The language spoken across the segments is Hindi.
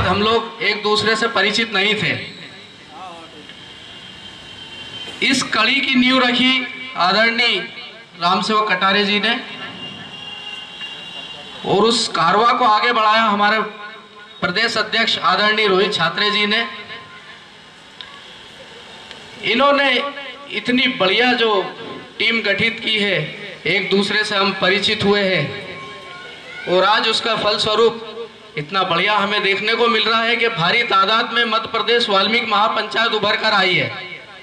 बाद हम लोग एक दूसरे से परिचित नहीं थे। इस कड़ी की नींव रखी आदरणीय रामसेवक कटारे जी ने, और उस कारवा को आगे बढ़ाया हमारे प्रदेश अध्यक्ष आदरणीय रोहित छात्रे जी ने। इन्होंने इतनी बढ़िया जो टीम गठित की है, एक दूसरे से हम परिचित हुए हैं और आज उसका फलस्वरूप इतना बढ़िया हमें देखने को मिल रहा है कि भारी तादाद में मध्य प्रदेश वाल्मीकि महापंचायत उभर कर आई है।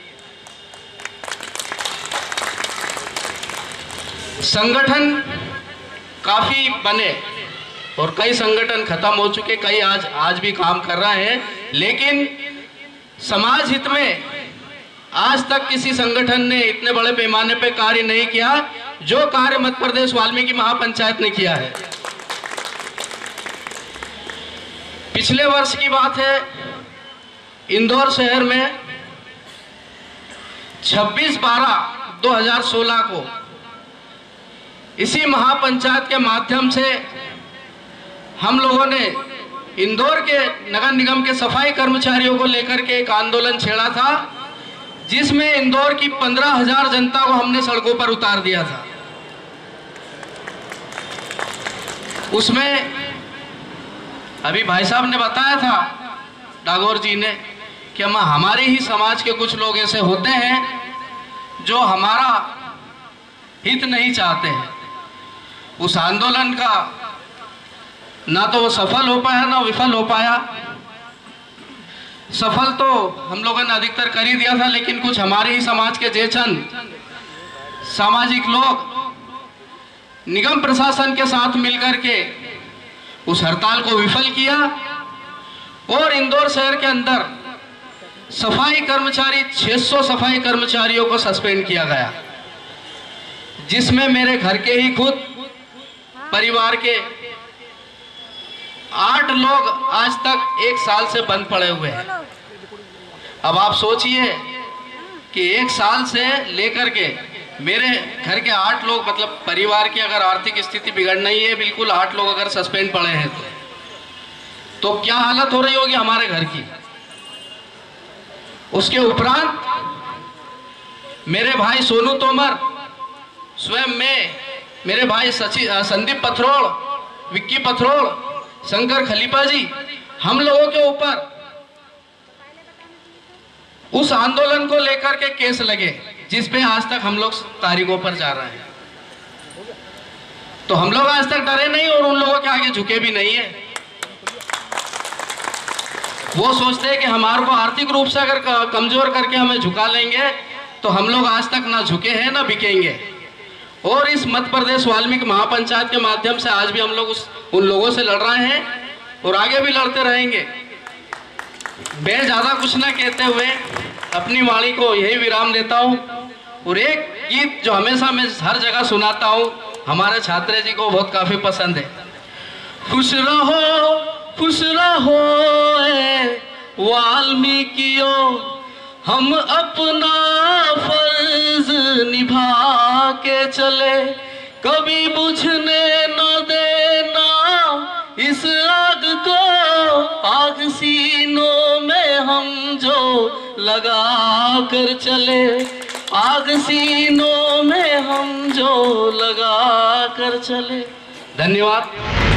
संगठन काफी बने और कई संगठन खत्म हो चुके, कई आज भी काम कर रहे हैं, लेकिन समाज हित में आज तक किसी संगठन ने इतने बड़े पैमाने पे कार्य नहीं किया जो कार्य मध्य प्रदेश वाल्मीकि महापंचायत ने किया है। पिछले वर्ष की बात है, इंदौर शहर में 26/12/2016 को इसी महापंचायत के माध्यम से हम लोगों ने इंदौर के नगर निगम के सफाई कर्मचारियों को लेकर के एक आंदोलन छेड़ा था, जिसमें इंदौर की 15,000 जनता को हमने सड़कों पर उतार दिया था। उसमें अभी भाई साहब ने बताया था, डागोर जी ने, कि हमारे ही समाज के कुछ लोग ऐसे होते हैं जो हमारा हित नहीं चाहते हैं। उस आंदोलन का ना तो वो सफल हो पाया ना विफल हो पाया। सफल तो हम लोगों ने अधिकतर कर ही दिया था, लेकिन कुछ हमारे ही समाज के जयचंद सामाजिक लोग निगम प्रशासन के साथ मिलकर के उस हड़ताल को विफल किया और इंदौर शहर के अंदर सफाई कर्मचारी 600 सफाई कर्मचारियों को सस्पेंड किया गया, जिसमें मेरे घर के ही खुद परिवार के 8 लोग आज तक 1 साल से बंद पड़े हुए हैं। अब आप सोचिए कि 1 साल से लेकर के मेरे घर के 8 लोग, मतलब परिवार की अगर आर्थिक स्थिति बिगड़ नहीं है बिल्कुल, 8 लोग अगर सस्पेंड पड़े हैं तो क्या हालत हो रही होगी हमारे घर की। उसके उपरांत मेरे भाई सोनू तोमर, स्वयं मैं, मेरे भाई संदीप पथरोड़, विक्की पथरोड़, शंकर खलीफा जी, हम लोगों के ऊपर उस आंदोलन को लेकर के केस लगे, जिस पे आज तक हम लोग तारीखों पर जा रहे हैं। तो हम लोग आज तक डरे नहीं और उन लोगों के आगे झुके भी नहीं है। वो सोचते हैं कि हमारे को आर्थिक रूप से अगर कमजोर करके हमें झुका लेंगे तो हम लोग आज तक ना झुके हैं ना बिकेंगे। और इस मध्य प्रदेश वाल्मीकि महापंचायत के माध्यम से आज भी हम लोग उन लोगों से लड़ रहे हैं और आगे भी लड़ते रहेंगे। मैं ज्यादा कुछ ना कहते हुए अपनी वाणी को यही विराम देता हूँ और एक गीत जो हमेशा मैं हर जगह सुनाता हूँ, हमारे छात्रे जी को बहुत काफी पसंद है। खुश रहो वाल्मीकियों, हम अपना फर्ज निभा के चले, कभी बुझने न देना इस आग को, आग सीनों में हम जो लगा कर चले, आग सीनों में हम जो लगा कर चले। धन्यवाद।